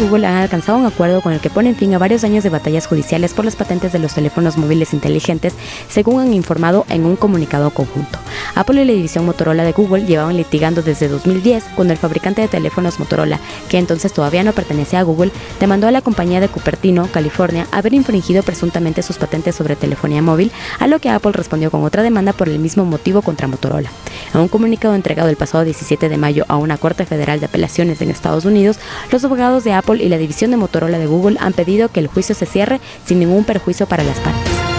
Google han alcanzado un acuerdo con el que ponen fin a varios años de batallas judiciales por las patentes de los teléfonos móviles inteligentes, según han informado en un comunicado conjunto. Apple y la división Motorola de Google llevaban litigando desde 2010, cuando el fabricante de teléfonos Motorola, que entonces todavía no pertenecía a Google, demandó a la compañía de Cupertino, California, haber infringido presuntamente sus patentes sobre telefonía móvil, a lo que Apple respondió con otra demanda por el mismo motivo contra Motorola. En un comunicado entregado el pasado 17 de mayo a una corte federal de apelaciones en Estados Unidos, los abogados de Apple y la división de Motorola de Google han pedido que el juicio se cierre sin ningún perjuicio para las partes.